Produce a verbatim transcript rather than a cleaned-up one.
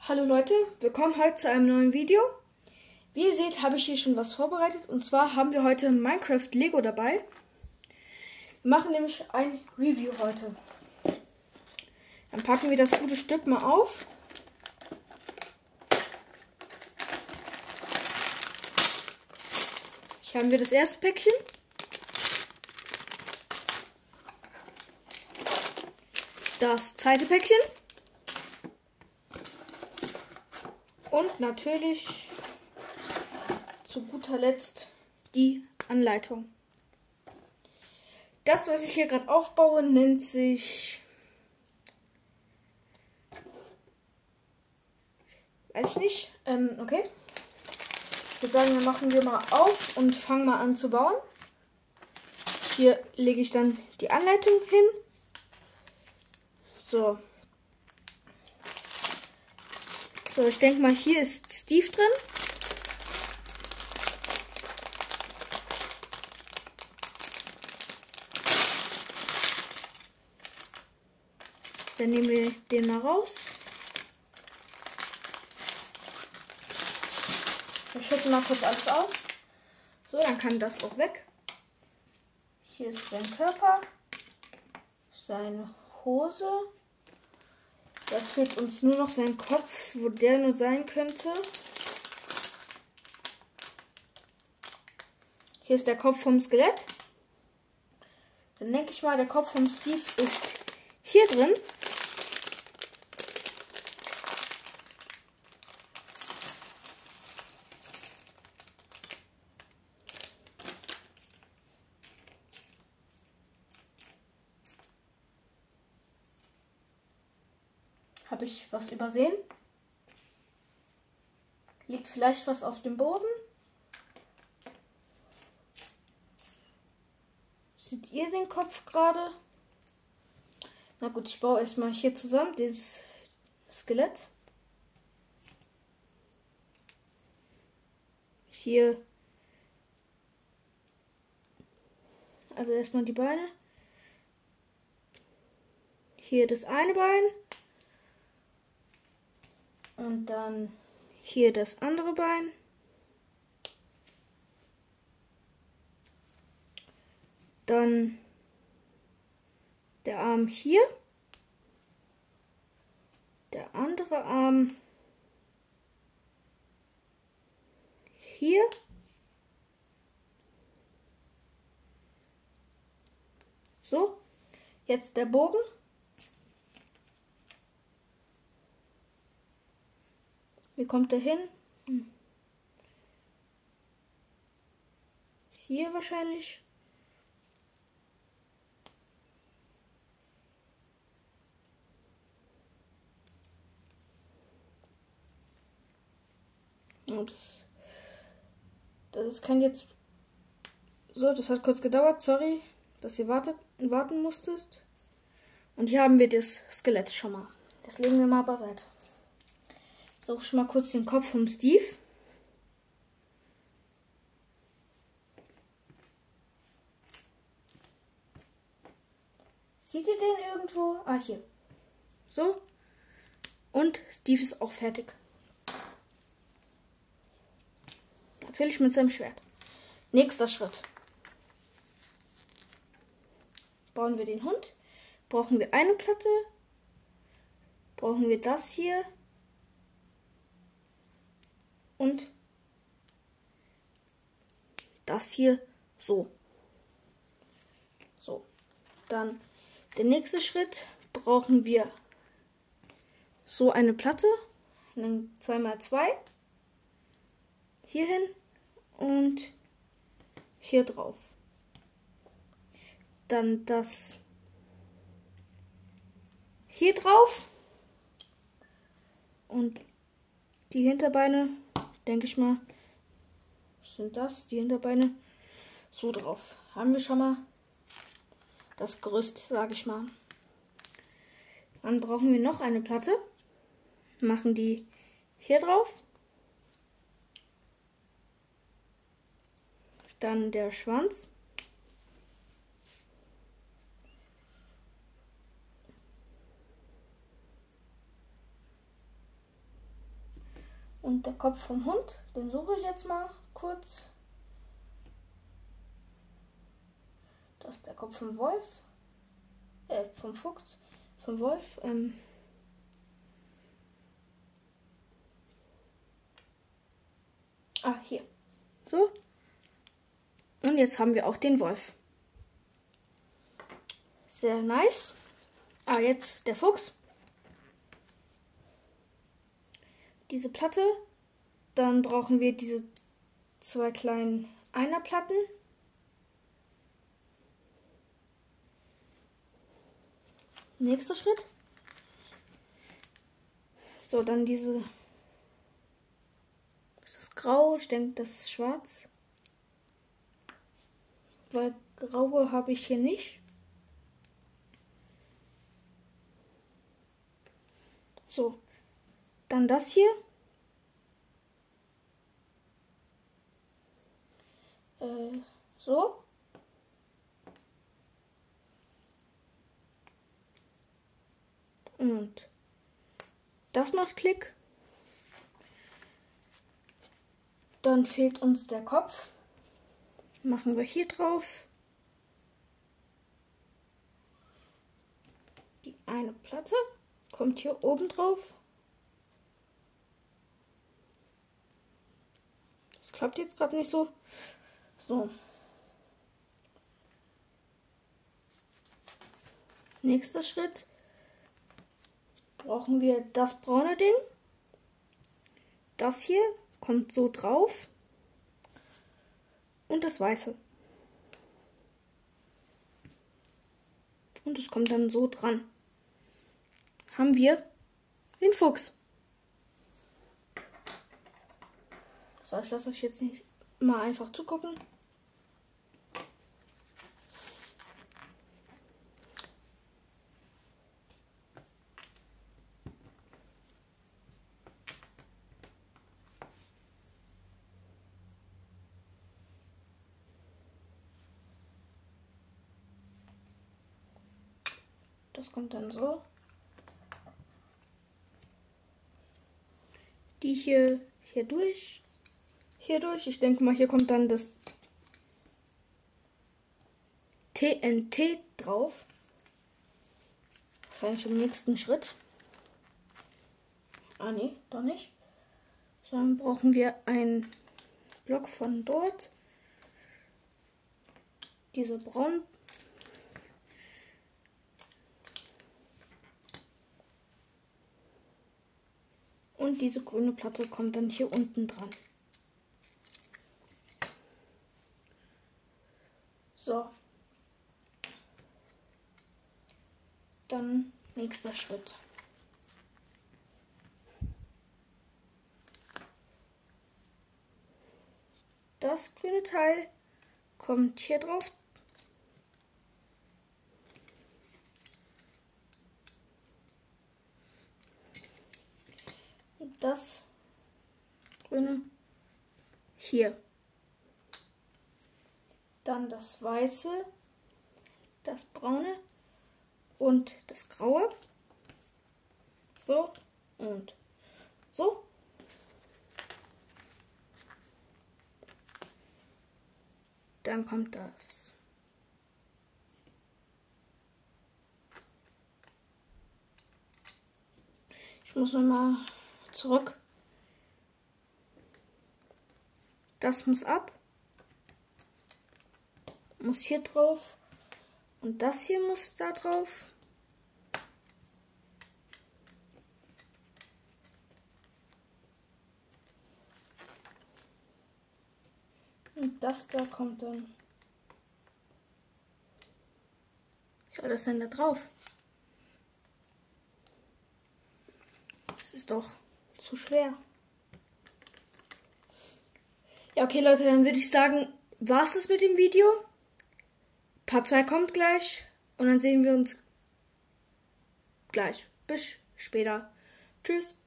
Hallo Leute, willkommen heute zu einem neuen Video. Wie ihr seht, habe ich hier schon was vorbereitet. Und zwar haben wir heute Minecraft Lego dabei. Wir machen nämlich ein Review heute. Dann packen wir das gute Stück mal auf. Hier haben wir das erste Päckchen. Das zweite Päckchen. Und natürlich zu guter Letzt die Anleitung. Das, was ich hier gerade aufbaue, nennt sich, weiß ich nicht, ähm, okay. Ich würde sagen, dann machen wir mal auf und fangen mal an zu bauen. Hier lege ich dann die Anleitung hin. So. So, ich denke mal, hier ist Steve drin. Dann nehmen wir den mal raus. Wir schütten mal kurz alles aus. So, dann kann das auch weg. Hier ist sein Körper, seine Hose. Jetzt fehlt uns nur noch sein Kopf, wo der nur sein könnte. Hier ist der Kopf vom Skelett. Dann denke ich mal, der Kopf vom Steve ist hier drin. Habe ich was übersehen? Liegt vielleicht was auf dem Boden? Seht ihr den Kopf gerade? Na gut, ich baue erstmal hier zusammen dieses Skelett. Hier. Also erstmal die Beine. Hier das eine Bein. Und dann hier das andere Bein. Dann der Arm hier. Der andere Arm hier. So, jetzt der Bogen. Wie kommt der hin? Hm. Hier wahrscheinlich. Und das, das kann jetzt. So, das hat kurz gedauert. Sorry, dass ihr wartet, warten musstet. Und hier haben wir das Skelett schon mal. Das legen wir mal beiseite. So, schon mal kurz den Kopf vom Steve. Seht ihr den irgendwo? Ah, hier. So. Und Steve ist auch fertig. Natürlich mit seinem Schwert. Nächster Schritt. Bauen wir den Hund. Brauchen wir eine Platte. Brauchen wir das hier. Und das hier so. So. Dann der nächste Schritt, brauchen wir so eine Platte. Dann zwei mal zwei. Hier hin und hier drauf. Dann das hier drauf. Und die Hinterbeine, denke ich mal, sind das, die Hinterbeine, so drauf. Haben wir schon mal das Gerüst, sage ich mal. Dann brauchen wir noch eine Platte. Machen die hier drauf. Dann der Schwanz. Und der Kopf vom Hund, den suche ich jetzt mal kurz. Das ist der Kopf vom Wolf. Äh, vom Fuchs. Vom Wolf. Ähm. Ah, hier. So. Und jetzt haben wir auch den Wolf. Sehr nice. Ah, jetzt der Fuchs. Diese Platte. Dann brauchen wir diese zwei kleinen Einerplatten. Nächster Schritt. So, dann diese. Ist das grau? Ich denke, das ist schwarz. Weil graue habe ich hier nicht. So, dann das hier. Äh, so. Und das macht Klick. Dann fehlt uns der Kopf. Machen wir hier drauf. Die eine Platte kommt hier oben drauf. Das klappt jetzt gerade nicht so. So. Nächster Schritt. Brauchen wir das braune Ding. Das hier kommt so drauf. Und das weiße. Und es kommt dann so dran. Haben wir den Fuchs. So, ich lasse euch jetzt nicht mal einfach zugucken. Das kommt dann so. Die hier, hier durch. Hier durch. Ich denke mal, hier kommt dann das T N T drauf. Wahrscheinlich im nächsten Schritt. Ah, nee, doch nicht. So, dann brauchen wir einen Block von dort. Diese braun. Und diese grüne Platte kommt dann hier unten dran. So. Dann nächster Schritt. Das grüne Teil kommt hier drauf. Das grüne hier. Dann das weiße, das braune und das graue. So und so. Dann kommt das Ich muss nochmal zurück. Das muss ab. Muss hier drauf. Und das hier muss da drauf. Und das da kommt dann. Was soll das denn da drauf? Das ist doch zu schwer. Ja, okay, Leute, dann würde ich sagen, war's das mit dem Video. Part zwei kommt gleich und dann sehen wir uns gleich. Bis später. Tschüss.